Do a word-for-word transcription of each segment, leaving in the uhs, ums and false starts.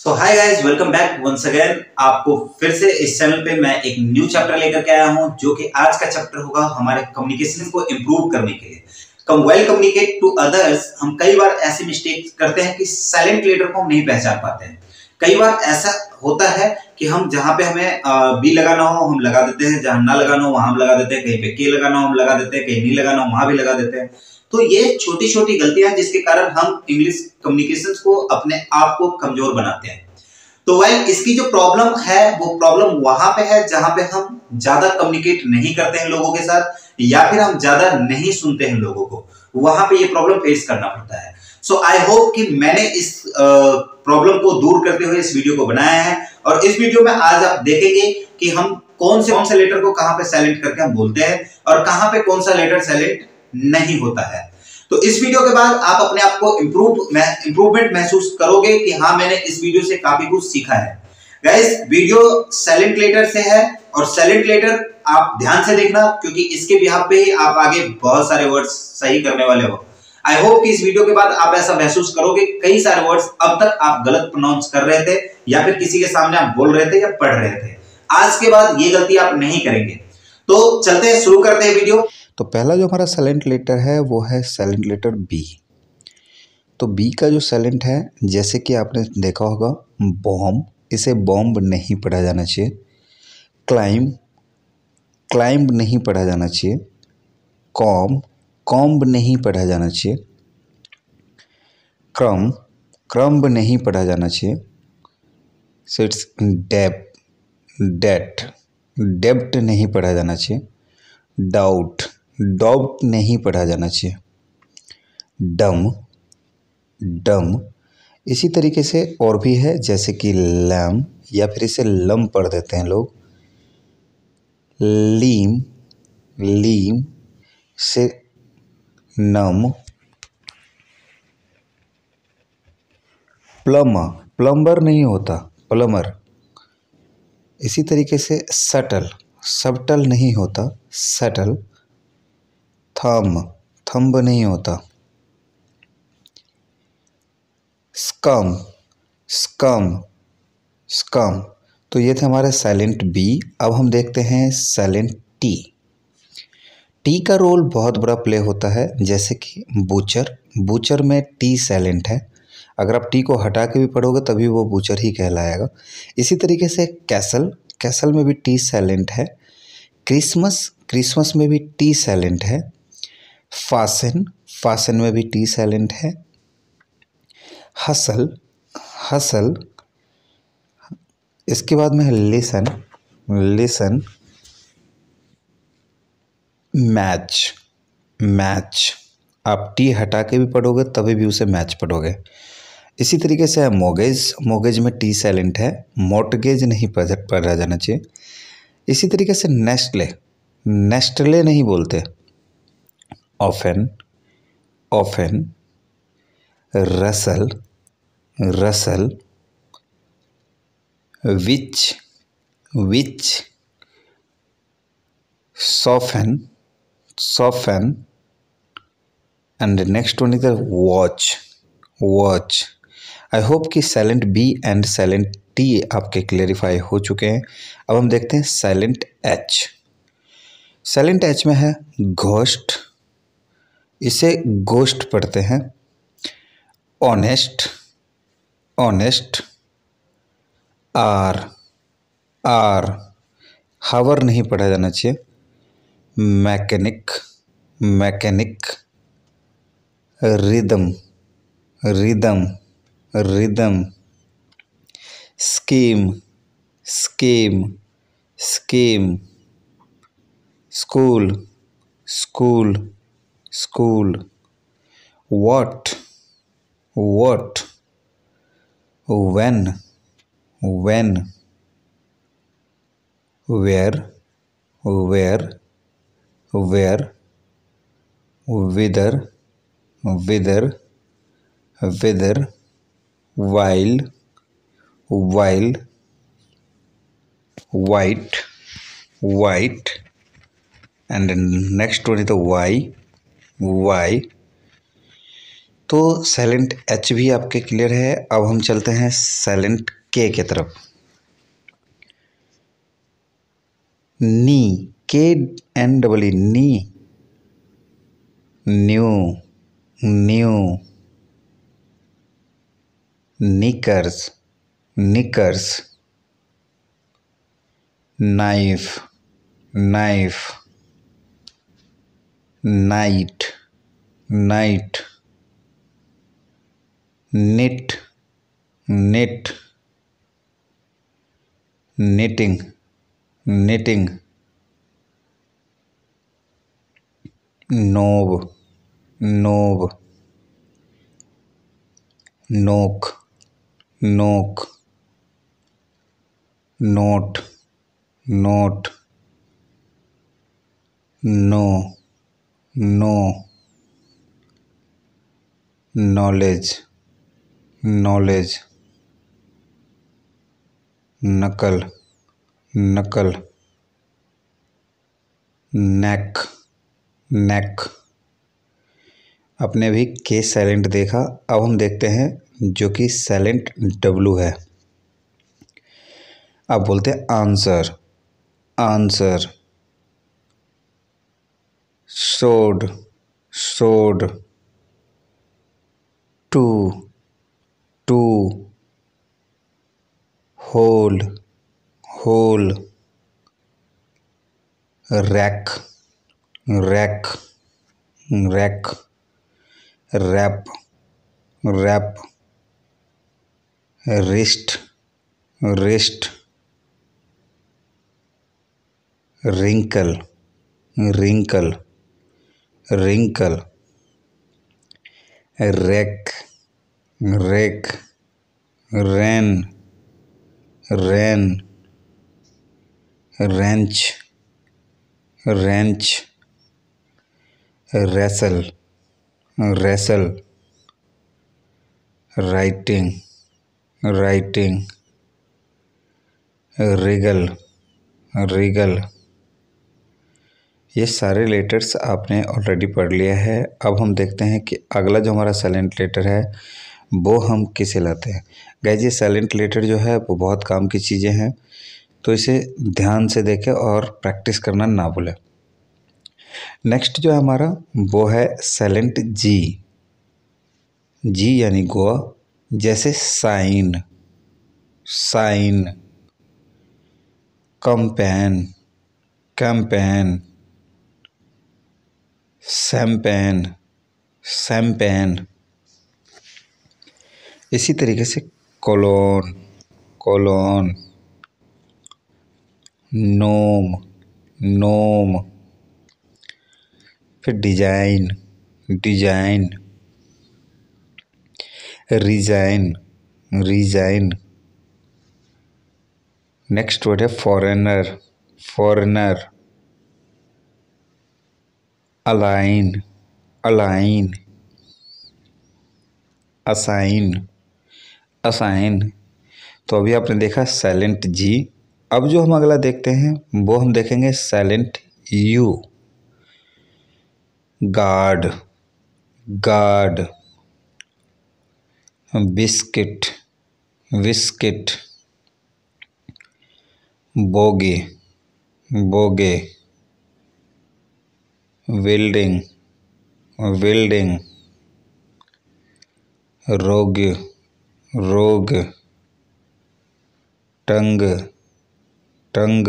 सो hi guys, welcome back once again. आपको फिर से इस चैनल पे मैं एक न्यू चैप्टर लेकर के आया हूं, जो कि आज का चैप्टर होगा हमारे कम्युनिकेशन को इंप्रूव करने के लिए। Come well communicate to others. हम कई बार ऐसी मिस्टेक करते हैं कि साइलेंट लीडर को हम नहीं पहचान पाते हैं। कई बार ऐसा होता है कि हम जहां पे हमें बी लगाना हो हम लगा देते हैं, जहां ना लगाना हो वहां हम लगा देते हैं, कहीं पे के लगाना हो हम लगा देते हैं, कहीं नहीं लगाना हो वहां भी लगा देते हैं। तो ये छोटी छोटी गलतियां हैं जिसके कारण हम इंग्लिश कम्युनिकेशन को अपने आप को कमजोर बनाते हैं। तो वह इसकी जो प्रॉब्लम है वो प्रॉब्लम वहां पे है जहां पे हम ज्यादा कम्युनिकेट नहीं करते हैं लोगों के साथ, या फिर हम ज्यादा नहीं सुनते हैं लोगों को। वहां पे ये प्रॉब्लम फेस करना पड़ता है। सो आई होप कि मैंने इस प्रॉब्लम को दूर करते हुए इस वीडियो को बनाया है, और इस वीडियो में आज आप देखेंगे कि हम कौन से कौन से लेटर को कहां पे साइलेंट करके हम बोलते हैं और कहां पे कौन सा लेटर साइलेंट नहीं होता है। तो इस वीडियो के बाद आप अपने आप को इंप्रूव इंप्रूवमेंट महसूस करोगे कि हाँ, मैंने इस वीडियो से काफी कुछ सीखा है। गाइस, वीडियो साइलेंट लेटर से है, और साइलेंट लेटर आप ध्यान से देखना, क्योंकि इसके बिहाफ पे ही आप आगे बहुत सारे वर्ड्स सही करने वाले हो। आई होप कि इस वीडियो के बाद आप ऐसा महसूस करोगे कई सारे वर्ड्स अब तक आप गलत प्रोनाउंस कर रहे थे, या फिर किसी के सामने आप बोल रहे थे या पढ़ रहे थे। आज के बाद ये गलती आप नहीं करेंगे। तो चलते हैं, शुरू करते हैं वीडियो। तो पहला जो हमारा साइलेंट लेटर है वो है साइलेंट लेटर बी। तो बी का जो साइलेंट है, जैसे कि आपने देखा होगा बॉम्ब, इसे बॉम्ब नहीं पढ़ा जाना चाहिए। क्लाइंब, क्लाइंब नहीं पढ़ा जाना चाहिए। कॉम, कॉम्ब नहीं पढ़ा जाना चाहिए। क्रम, क्रम्ब नहीं पढ़ा जाना चाहिए। सो इट्स डेप, डेट, डेप्ट नहीं पढ़ा जाना चाहिए। डाउट, डाउट नहीं पढ़ा जाना चाहिए। डम, डम, इसी तरीके से और भी है, जैसे कि लैम, या फिर इसे लम पढ़ देते हैं लोग। लीम, लीम से नम। प्लम्बर, प्लम्बर नहीं होता, प्लमर। इसी तरीके से सटल, सबटल नहीं होता, सटल। थम, थंब नहीं होता। Scum, scum, scum. तो ये थे हमारे साइलेंट बी। अब हम देखते हैं साइलेंट टी। टी का रोल बहुत बड़ा प्ले होता है, जैसे कि बूचर, बूचर में टी साइलेंट है। अगर आप टी को हटा के भी पढ़ोगे तभी वो बूचर ही कहलाएगा। इसी तरीके से कैसल, कैसल में भी टी साइलेंट है। क्रिसमस, क्रिसमस में भी टी साइलेंट है। फासन, फासन में भी टी साइलेंट है। Hustle, hustle. इसके बाद में है लिसन, लिसन। मैच, मैच, आप टी हटा के भी पढ़ोगे तभी भी उसे मैच पढ़ोगे। इसी तरीके से है मोगेज, मोगेज में टी साइलेंट है। मोर्टगेज नहीं पढ़ा जाना चाहिए। इसी तरीके से नेस्टले, नेस्टले नहीं बोलते। Often, often. Rustle, rustle. Witch, witch. soften, soften. And the next one is the watch, watch. I hope कि silent B and silent T आपके क्लेरिफाई हो चुके हैं। अब हम देखते हैं साइलेंट एच। साइलेंट एच में है घोस्ट, इसे गोस्ट पढ़ते हैं। Honest, honest. Hour, hour, hour नहीं पढ़ा जाना चाहिए। Mechanic, mechanic. Rhythm, rhythm, rhythm. Scheme, scheme, scheme. School, school, school. What, what. When, when. Where, where, where. Whether, whether, whether. while, while। white, white। and the next one is the why, why। तो silent H भी आपके clear है। अब हम चलते हैं silent के की तरफ। Knee, K N double E, knee, knew, knew, knickers, knickers, knife, knife, knight, knight, knit, knit, knitting, knitting, knob, knob, knock, knock, note, note, no, no, knowledge, knowledge, knuckle, knuckle, neck, neck। आपने अभी के silent देखा, अब हम देखते हैं जो कि साइलेंट डब्लू है। अब बोलते हैं answer, answer, sword, sword, two, two, whole, whole, wrack, wrack, wrack, wrap, wrap, wrist, wrist, wrinkle, wrinkle, wrinkle, wreck, wreck, wren, wren, wrench, wrench, wrestle, wrestle, writing, writing, wriggle, wriggle. ये सारे letters आपने already पढ़ लिया है। अब हम देखते हैं कि अगला जो हमारा साइलेंट लेटर है वो हम किसे लाते हैं। गाइस ये साइलेंट लेटर जो है वो बहुत काम की चीज़ें हैं, तो इसे ध्यान से देखें और प्रैक्टिस करना ना भूलें। नेक्स्ट जो है हमारा वो है साइलेंट जी। जी यानी गोवा, जैसे sign, sign, campaign, campaign, champagne, champagne. इसी तरीके से कोलोन, कोलोन, नोम, नोम, फिर design, design, resign, resign. Next word है foreigner, foreigner, align, align, assign, assign. तो अभी आपने देखा साइलेंट जी। अब जो हम अगला देखते हैं वो हम देखेंगे silent U. Guard, guard, biscuit, biscuit, vogue, vogue, building, building, rogue, rogue, tongue, tongue,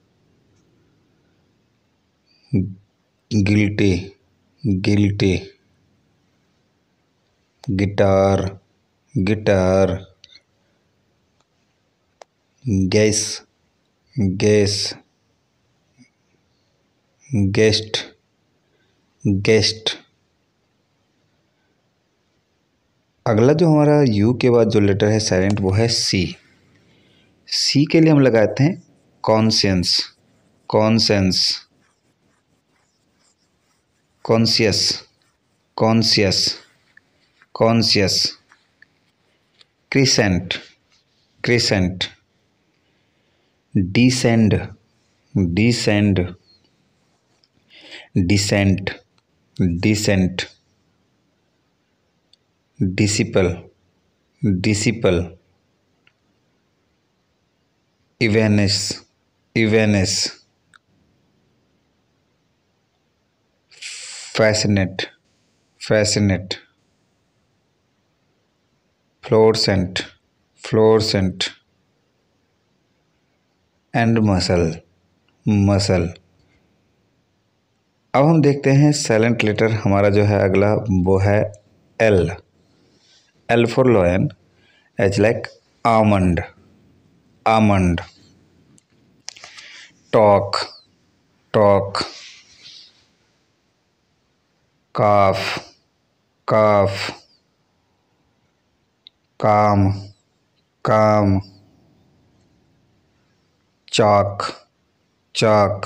guilty, guilty, guitar, guitar, guess, guess, guest, guest. अगला जो हमारा यू के बाद जो लेटर है साइलेंट वो है सी। सी के लिए हम लगाते हैं conscious, conscience, conscious, conscious, conscious, crescent, crescent, descend, descend, descent, descent, disciple, disciple, evanesce, evanesce, fascinate, fascinate, fluorescent, fluorescent, and muscle, muscle. अब हम देखते हैं साइलेंट लेटर हमारा जो है अगला वो है L. L for lion, H like almond, almond, talk, talk, calf, calf, calm, calm, chalk, chalk,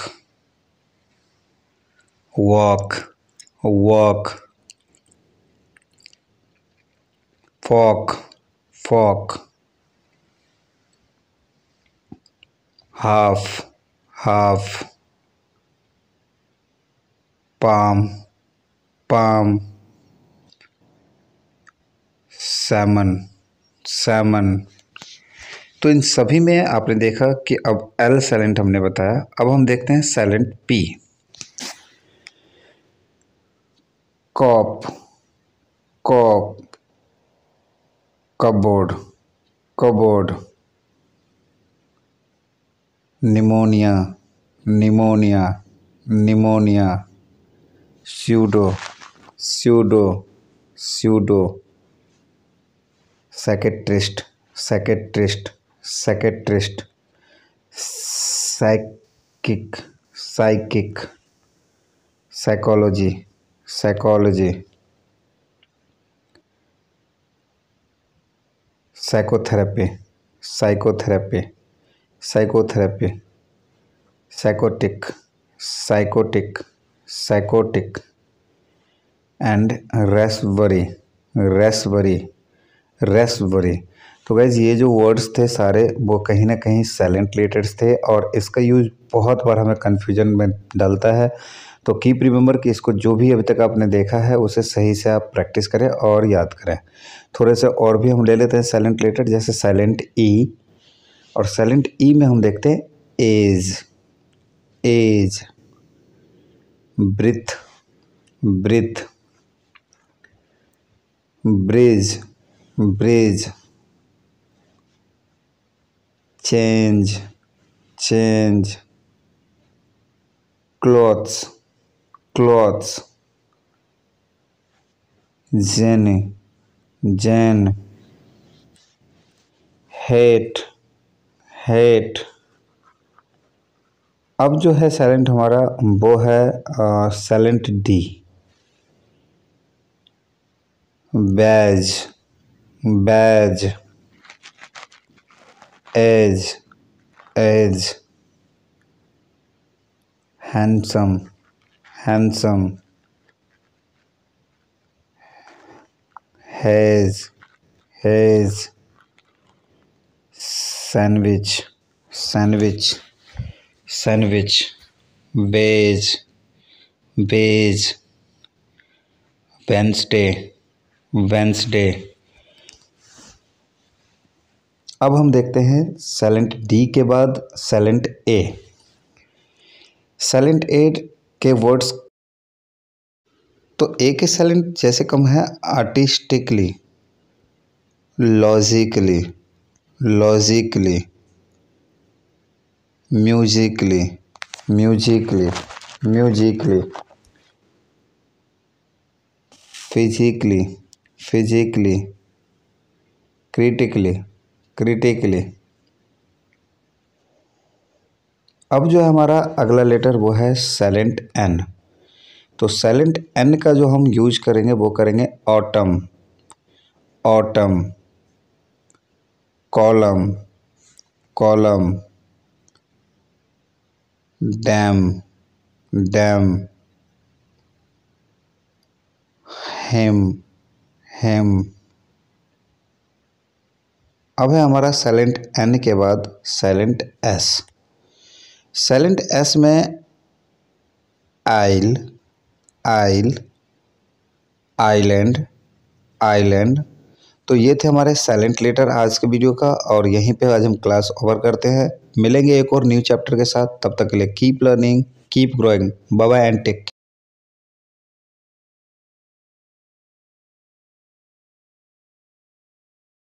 walk, walk, folk, folk, half, half, palm, palm, salmon, salmon. तो इन सभी में आपने देखा कि अब एल साइलेंट हमने बताया। अब हम देखते हैं silent P. Corps, corps, cupboard, cupboard, pneumonia, pneumonia, pneumonia, pseudo, pseudo, pseudo, psychiatrist, psychiatrist, psychiatrist, psychic, psychic, psychology, psychology, psychotherapy, psychotherapy, psychotherapy, psychotic, psychotic, psychotic, and raspberry, raspberry, raspberry. तो guys ये जो words थे सारे वो कहीं ना कहीं silent letters थे और इसका यूज बहुत बार हमें कन्फ्यूजन में डालता है। तो कीप रिमेंबर कि इसको जो भी अभी तक आपने देखा है उसे सही से आप प्रैक्टिस करें और याद करें। थोड़े से और भी हम ले लेते हैं साइलेंट लेटर, जैसे साइलेंट ई। और साइलेंट ई में हम देखते हैं edge, edge, breathe, breathe, bridge, bridge, change, change, clothes, clothes, gene, gene, hate, hate. अब जो है साइलेंट हमारा वो है silent D. Badge, badge, edge, edge, handsome, handsome, hedge, hedge, sandwich, sandwich, sandwich, beige, beige, Wednesday, Wednesday. अब हम देखते हैं साइलेंट डी के बाद साइलेंट ए। साइलेंट ए के वर्ड्स तो ए के साइलेंट जैसे कम है artistically, logically, logically, musically, musically, musically, physically, physically, critically, critically. अब जो है हमारा अगला लेटर वो है साइलेंट एन। तो साइलेंट एन का जो हम यूज करेंगे वो करेंगे autumn, autumn, column, column, damn, damn, hymn, hymn. अब है हमारा साइलेंट एन के बाद साइलेंट एस। साइलेंट एस में आइल, आइल, आइलैंड, आइलैंड। तो ये थे हमारे साइलेंट लेटर आज के वीडियो का, और यहीं पे आज हम क्लास ओवर करते हैं। मिलेंगे एक और न्यू चैप्टर के साथ, तब तक के लिए keep learning, keep growing, bye bye and take care.